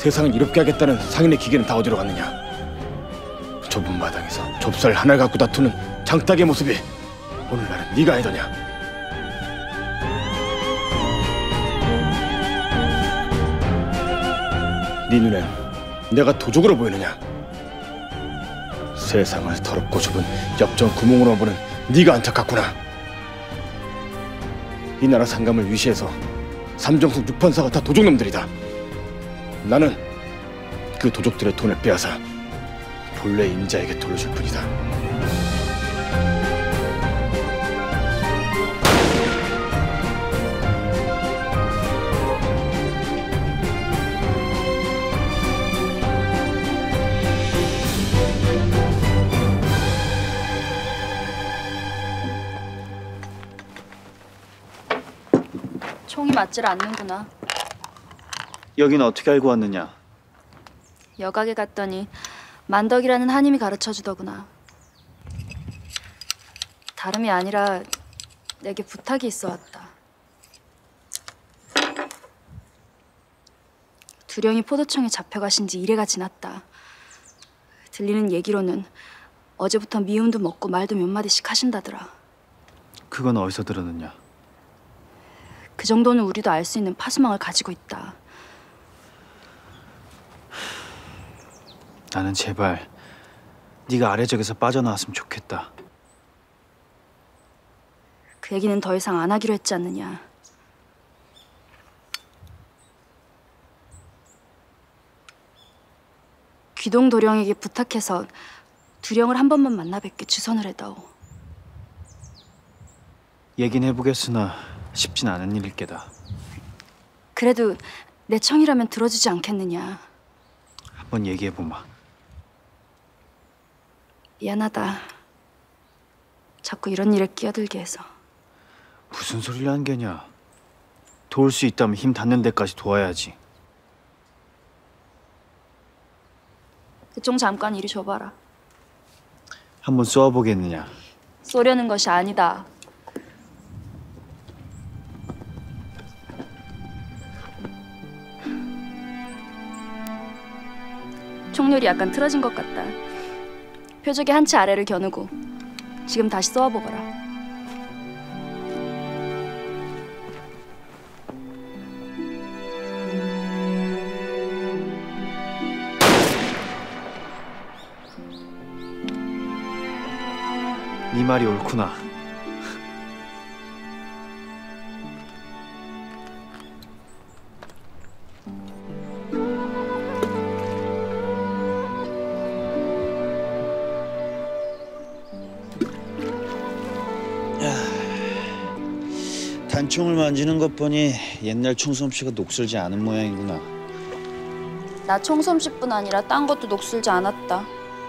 세상을 이롭게 하겠다는 상인의 기계는 다 어디로 갔느냐? 좁은 마당에서 좁쌀 하나를 갖고 다투는 장딱의 모습이 오늘날은 네가 아니더냐? 네 눈엔 내가 도적으로 보이느냐? 세상을 더럽고 좁은 엽전 구멍으로 보는 네가 안타깝구나. 이 나라 상감을 위시해서 삼정승 6판사가 다 도적놈들이다. 나는 그 도적들의 돈을 빼앗아 본래 임자에게 돌려줄 뿐이다. 총이 맞질 않는구나. 여긴 어떻게 알고 왔느냐? 여각에 갔더니 만덕이라는 한임이 가르쳐주더구나. 다름이 아니라 내게 부탁이 있어 왔다. 두령이 포도청에 잡혀가신 지 1회가 지났다. 들리는 얘기로는 어제부터 미움도 먹고 말도 몇 마디씩 하신다더라. 그건 어디서 들었느냐? 그 정도는 우리도 알 수 있는 파수망을 가지고 있다. 나는 제발 네가 아래적에서 빠져나왔으면 좋겠다. 그 얘기는 더 이상 안 하기로 했지 않느냐. 귀동 도령에게 부탁해서 두령을 한 번만 만나 뵙게 주선을 해다오. 얘긴 해보겠으나 쉽진 않은 일일 게다. 그래도 내 청이라면 들어주지 않겠느냐. 한번 얘기해보마. 미안하다. 자꾸 이런 일에 끼어들게 해서. 무슨 소리를 한 게냐. 도울 수 있다면 힘 닿는 데까지 도와야지. 그 총 잠깐 이리 줘봐라. 한번 쏘아보겠느냐. 쏘려는 것이 아니다. 총률이 약간 틀어진 것 같다. 표적의 한 치 아래를 겨누고 지금 다시 쏘아보거라. 네 말이 옳구나. 단총을 만지는 것 보니 옛날 총솜씨가 녹슬지 않은 모양이구나. 나 총솜씨뿐 아니라 딴 것도 녹슬지 않았다.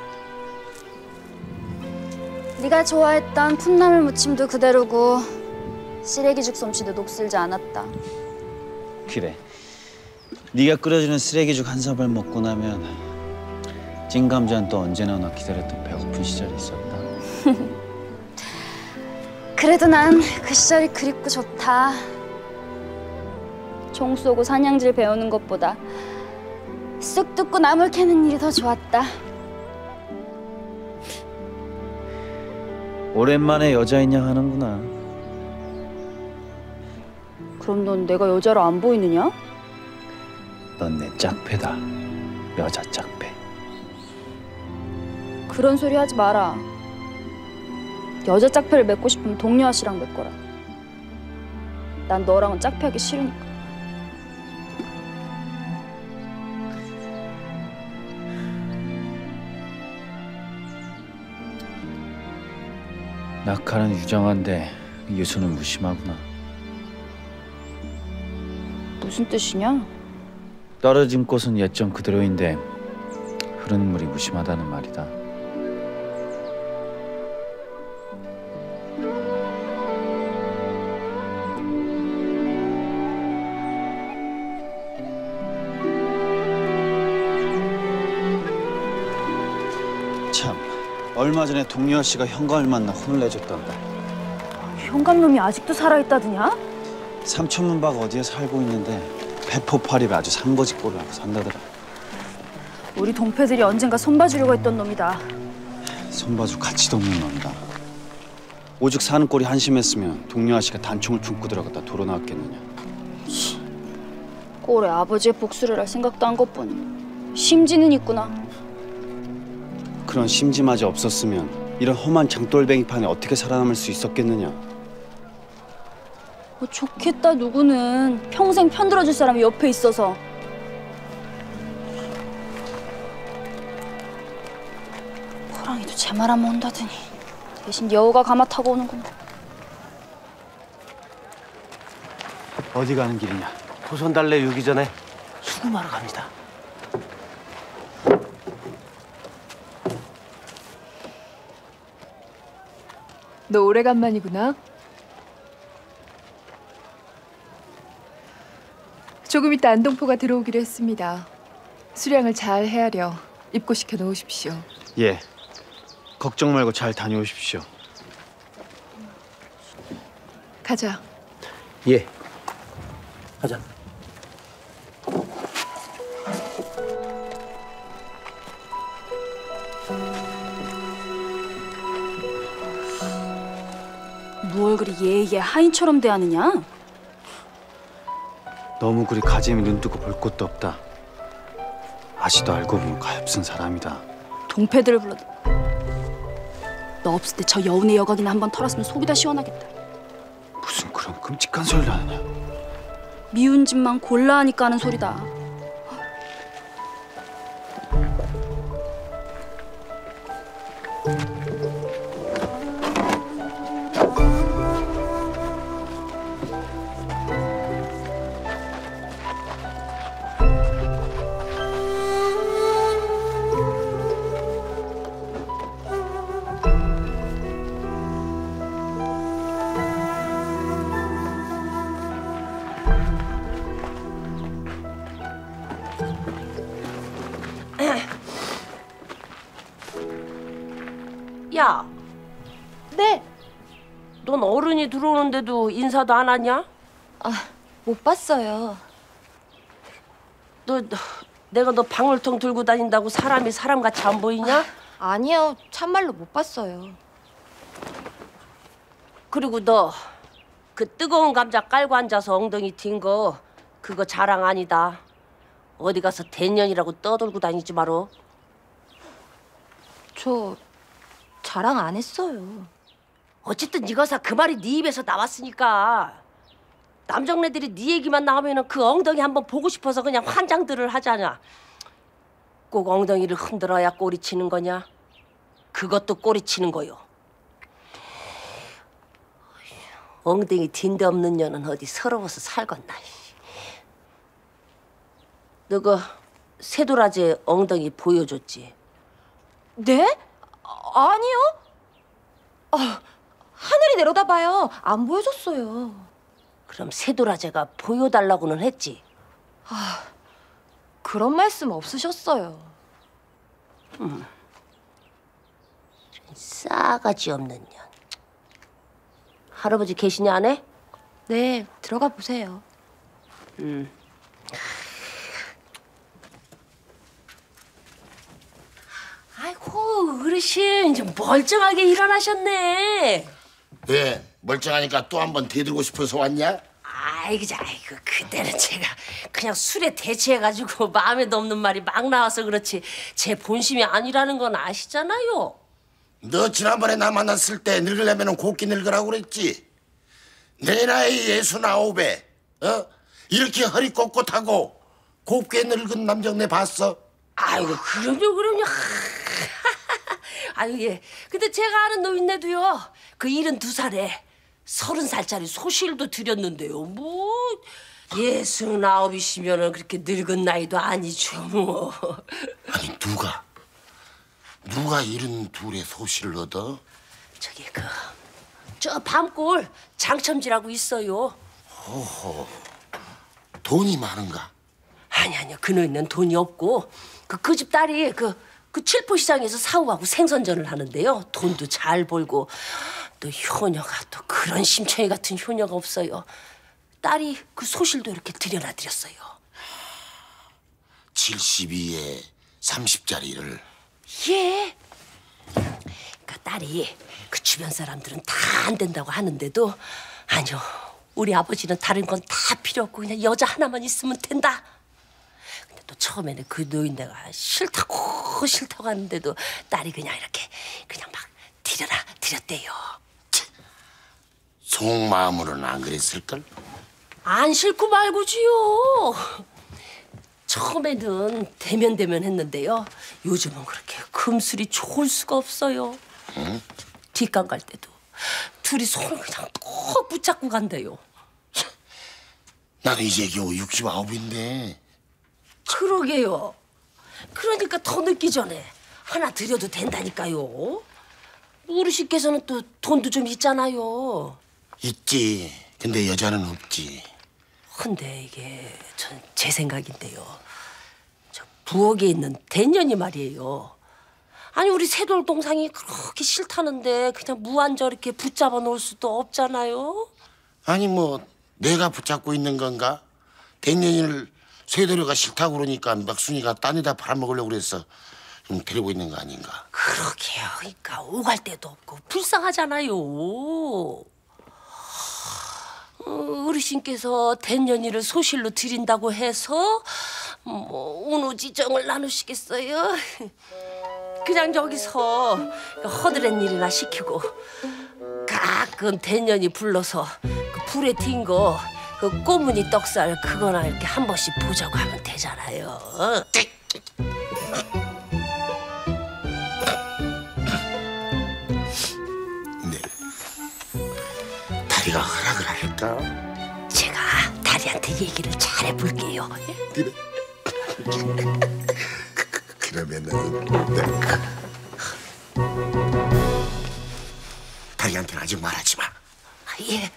네가 좋아했던 풋나물 무침도 그대로고 쓰레기죽 솜씨도 녹슬지 않았다. 그래. 네가 끓여주는 쓰레기죽 한 사발 먹고 나면 찐감자는 또 언제 나오나 기다렸던 배고픈 시절이 있었다. 그래도 난 그 시절이 그립고 좋다. 총 쏘고 사냥질 배우는 것보다 쑥 뜯고 나물 캐는 일이 더 좋았다. 오랜만에 여자인 양 하는구나. 그럼 넌 내가 여자로 안 보이느냐? 넌 내 짝패다. 여자 짝패. 그런 소리 하지 마라. 여자 짝패를 맺고 싶으면 동료 아씨랑 맺거라. 난 너랑은 짝패하기 싫으니까. 낙하는 유정한데 유수는 무심하구나. 무슨 뜻이냐? 떨어진 꽃은 예전 그대로인데 흐르는 물이 무심하다는 말이다. 참, 얼마 전에 동료 씨가 현감을 만나 혼을 내줬던데. 현감놈이 아직도 살아있다더냐? 삼천문 박 어디에 살고 있는데 배포파립에 아주 산거지 꼴을 하고 산다더라. 우리 동패들이 언젠가 손봐주려고 했던 놈이다. 손봐줄 가치도 없는 놈이다. 오죽 사는 꼴이 한심했으면 동료 아씨가 단총을 품고 들어갔다 도로 나왔겠느냐. 꼴에 아버지의 복수를 할 생각도 한 것뿐 심지는 있구나. 그런 심지마저 없었으면 이런 험한 장돌뱅이판에 어떻게 살아남을 수 있었겠느냐. 뭐 좋겠다. 누구는 평생 편들어줄 사람이 옆에 있어서. 호랑이도 제 말하면 온다더니 대신 여우가 가마 타고 오는구만. 어디 가는 길이냐? 토선달래 유기 전에 수금하러 갑니다. 너 오래간만이구나. 조금 이따 안동포가 들어오기로 했습니다. 수량을 잘 헤아려 입고시켜 놓으십시오. 예. 걱정 말고 잘 다녀오십시오. 가자. 예. 가자. 뭘 그리 예의에 하인처럼 대하느냐? 너무 그리 가짐이 눈뜨고 볼 것도 없다. 아씨도 알고 보면 가엾은 사람이다. 동패들을 불러도 너 없을 때 저 여운의 여각이나 한번 털었으면 속이 다 시원하겠다. 무슨 그런 끔찍한 소리를 하느냐. 미운 짓만 골라 하니까 하는 소리다. 야, 네. 넌 어른이 들어오는데도 인사도 안 하냐? 못 봤어요. 내가 너 방울통 들고 다닌다고 사람이 사람같이 안 보이냐? 아니요. 참말로 못 봤어요. 그리고 너 그 뜨거운 감자 깔고 앉아서 엉덩이 튄 거 그거 자랑 아니다. 어디 가서 대년이라고 떠들고 다니지 마라. 저 자랑 안 했어요. 어쨌든 이거사 그 말이 네 입에서 나왔으니까 남정네들이 네 얘기만 나오면은 그 엉덩이 한번 보고 싶어서 그냥 환장들을 하잖아. 꼭 엉덩이를 흔들어야 꼬리 치는 거냐? 그것도 꼬리 치는 거요. 엉덩이 딘데 없는 년은 어디 서러워서 살겄나. 너 그 새도라지 엉덩이 보여줬지? 네? 아니요. 하늘이 내려다봐요. 안 보여줬어요. 그럼 새도라지가 보여달라고는 했지? 그런 말씀 없으셨어요. 싸가지 없는 년. 할아버지 계시냐 안 해? 네, 들어가 보세요. 아이고 어르신 좀 멀쩡하게 일어나셨네. 왜? 멀쩡하니까 또 한 번 대들고 싶어서 왔냐? 아이고 그때는 제가 그냥 술에 대체해가지고 마음에도 없는 말이 막 나와서 그렇지 제 본심이 아니라는 건 아시잖아요. 너 지난번에 나 만났을 때 늙으려면 곱게 늙으라고 그랬지? 내 나이 69에 이렇게 허리 꼿꼿하고 곱게 늙은 남정네 봤어? 아이고 그럼요. 아유 예. 근데 제가 아는 노인네도요. 그 72살에 30살짜리 소실도 드렸는데요. 뭐 69이시면은 그렇게 늙은 나이도 아니죠 뭐. 아니 누가 72에 소실을 얻어? 저기 저 밤골 장첨지라고 있어요. 호호, 돈이 많은가? 아니요 그 노인은 돈이 없고 그 집 딸이 그 칠포 시장에서 사후하고 생선전을 하는데요. 돈도 잘 벌고 또 효녀가 또 그런 심청이 같은 효녀가 없어요. 딸이 그 소실도 이렇게 들여놔 드렸어요. 72에 30짜리를. 예. 그러니까 딸이 그 주변 사람들은 다 안 된다고 하는데도 아니요. 우리 아버지는 다른 건 다 필요 없고 그냥 여자 하나만 있으면 된다. 근데 또 처음에는 그 노인네가 싫다고 하는데도 딸이 그냥 이렇게 그냥 막 드렸대요. 속마음으로는 안 그랬을걸? 안 싫고 말고지요. 처음에는 대면 했는데요. 요즘은 그렇게 금술이 좋을 수가 없어요. 응? 뒷강 갈 때도 둘이 손을 그냥 꼭 붙잡고 간대요. 나는 이제 겨우 69인데. 그러게요. 그러니까 더 늦기 전에 하나 드려도 된다니까요. 어르신께서는 또 돈도 좀 있잖아요. 있지. 근데 여자는 없지. 근데 이게 전 제 생각인데요. 저 부엌에 있는 대년이 말이에요. 아니 우리 새돌 동상이 그렇게 싫다는데 그냥 무한저 이렇게 붙잡아 놓을 수도 없잖아요. 아니 뭐 내가 붙잡고 있는 건가? 대년이를 쇠도리가 싫다고 그러니까 막순이가 딴에다 팔아먹으려고 그랬어. 좀 데리고 있는 거 아닌가? 그러게요. 그러니까 오갈 데도 없고 불쌍하잖아요. 어르신께서 대년이를 소실로 드린다고 해서 뭐 운우지정을 나누시겠어요? 그냥 저기서 허드렛 일이나 시키고 가끔 대년이 불러서 그 불에 튄 거 그 꼬무니 떡살 그거나 이렇게 한 번씩 보자고 하면 되잖아요. 네. 다리가 허락을 할까? 제가 다리한테 얘기를 잘 해볼게요. 그래. 그러면은 내가 다리한테는 아직 말하지 마. 예.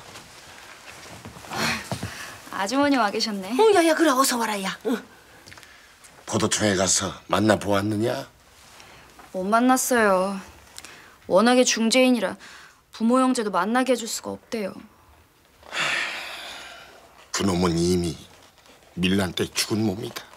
아주머니 와 계셨네. 야야 그래 어서 와라 야. 포도청에 가서 만나 보았느냐? 못 만났어요. 워낙에 중재인이라 부모 형제도 만나게 해줄 수가 없대요. 그놈은 이미 밀란 때 죽은 몸이다.